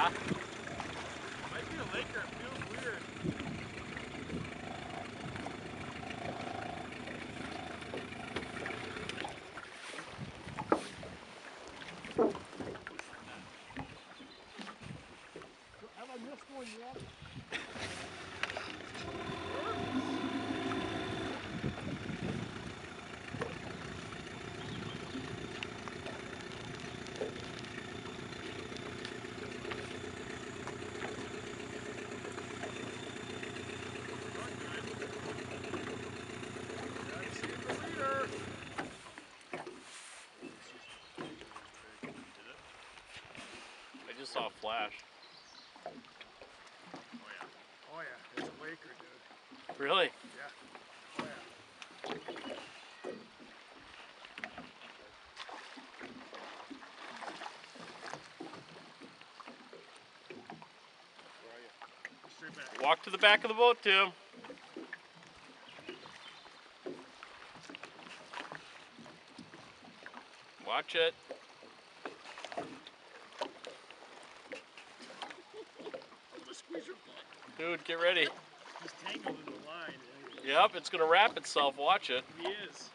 Might be a Laker, it feels weird. Have I missed one yet? I just saw a flash. Oh yeah, it's a Laker, dude. Really? Yeah. Oh yeah. Where are you? Straight back. Walk to the back of the boat, Tim. Watch it. I'm gonna squeeze your butt. Dude, get ready. He's tangled in the line. Yep, it's gonna wrap itself. Watch it. He is.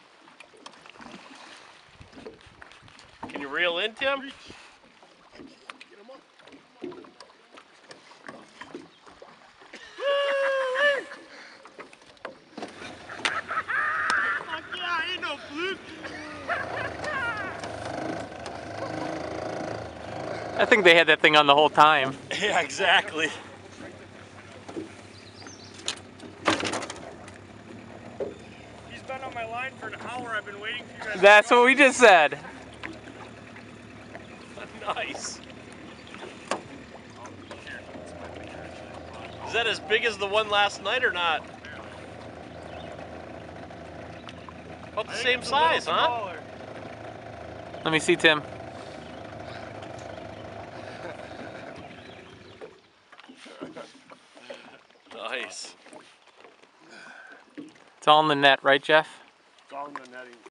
Can you reel in, Tim? Reach. Get him up. Fuck yeah, ain't no fluke. I think they had that thing on the whole time. Yeah, exactly. He's been on my line for an hour. I've been waiting for you guys. That's what we just said. Nice. Is that as big as the one last night or not? About the same size, huh? Smaller. Let me see, Tim. Nice. It's all in the net, right, Jeff? It's all in the netting.